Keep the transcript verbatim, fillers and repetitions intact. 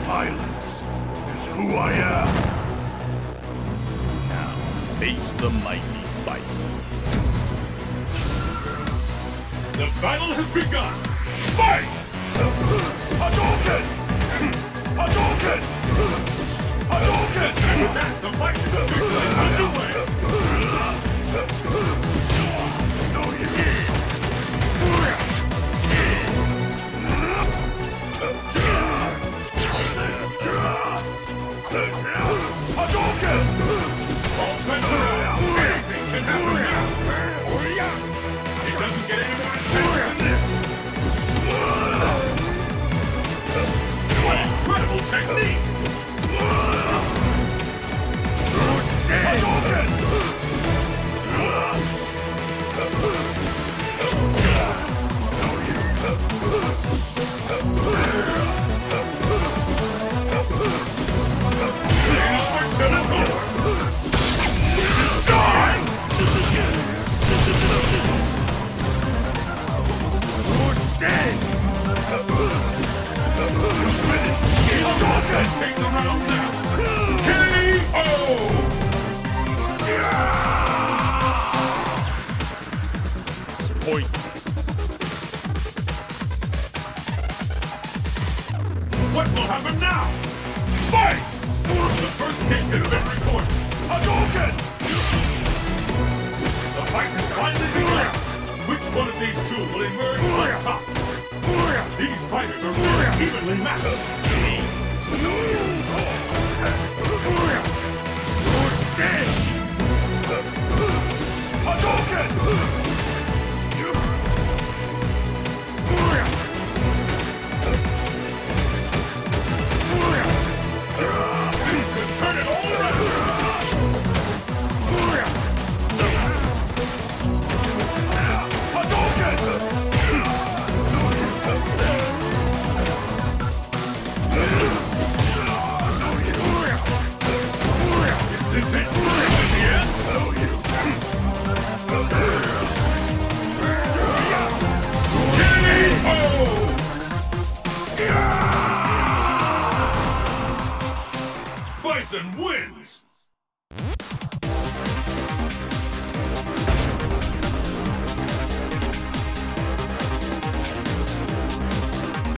Violence is who I am. Now, face the mighty Bison. The battle has begun! Fight! Hadouken! Hadouken! Hadouken! And with that, the fight is officially underway! No, you did! Hadouken! All sets around! Anything can happen now! It doesn't get any more intense than this! What incredible technique! Hadouken! Let's take the round now! K O! Pointless. What will happen now? Fight! The first hit has been recorded. Hadouken! The fight has finally begun. Which one of these two will emerge on top? These fighters are really evenly matched. Hadouken! These can turn it all around. Is this it? Yes? K O! Bison wins!